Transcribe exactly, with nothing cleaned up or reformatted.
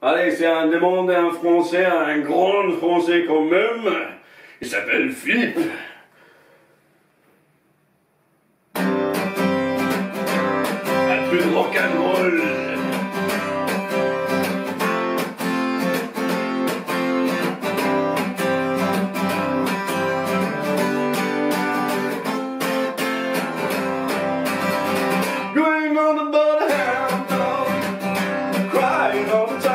Allez, c'est un demande un français, un grand français quand même. Il s'appelle Philippe. Un peu de rock'n'roll. Going on the border, hound dog, crying all the time.